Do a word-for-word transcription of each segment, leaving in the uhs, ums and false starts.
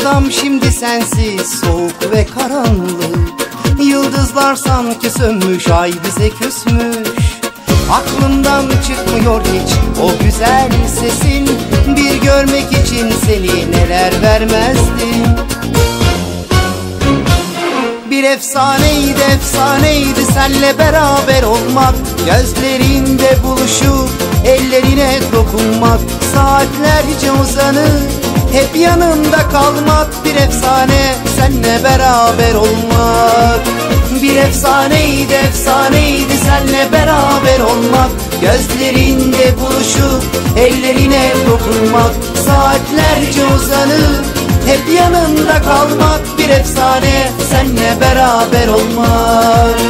Dünyam şimdi sensiz soğuk ve karanlık. Yıldızlar sanki sönmüş, ay bize küsmüş. Aklımdan çıkmıyor hiç o güzel sesin. Bir görmek için seni neler vermezdim. Bir efsaneydi efsaneydi senle beraber olmak. Gözlerinde buluşup ellerine dokunmak. Saatlerce uzanıp hep yanında kalmak. Bir efsane senle beraber olmak. Bir efsaneydi efsaneydi senle beraber olmak. Gözlerinde buluşup ellerine dokunmak. Saatlerce uzanıp hep yanında kalmak. Bir efsane senle beraber olmak.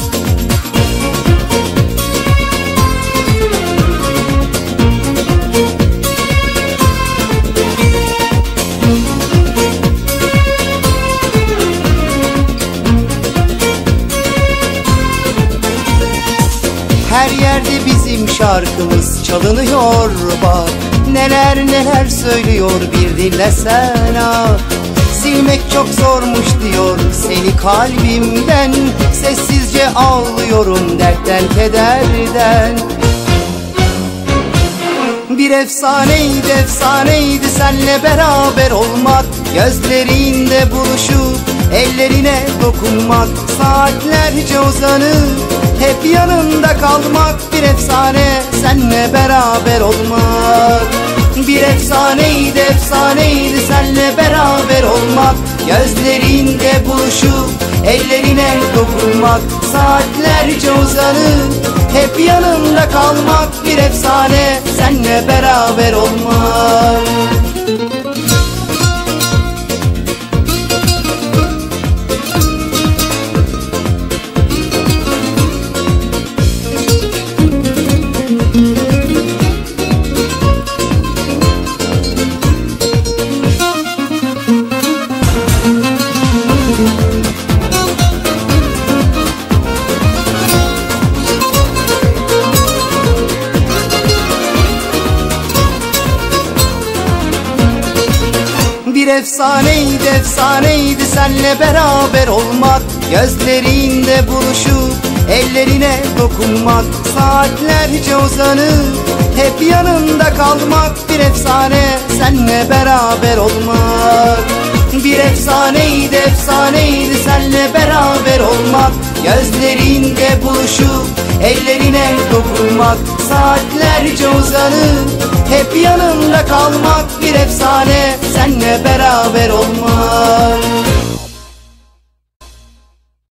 Her yerde bizim şarkımız çalınıyor bak. Neler neler söylüyor bir dinlesen ah. Silmek çok zormuş diyor seni kalbimden. Sessizce ağlıyorum dertten kederden. Bir efsaneydi efsaneydi senle beraber olmak. Gözlerinde buluşup ellerine dokunmak. Saatlerce uzanıp hep yanında kalmak. Bir efsane senle beraber olmak. Bir efsaneydi efsaneydi senle beraber olmak. Gözlerinde buluşup ellerine dokunmak. Saatlerce uzanıp hep yanında kalmak. Bir efsane senle beraber olmak. Bir efsaneydi efsaneydi senle beraber olmak. Gözlerinde buluşup ellerine dokunmak. Saatlerce uzanıp hep yanında kalmak. Bir efsane senle beraber olmak. Bir efsaneydi efsaneydi senle beraber olmak. Gözlerinde buluşup ellerine dokunmak. Saatlerce uzanıp hep yanında kalmak. Bir efsane senle beraber olmak.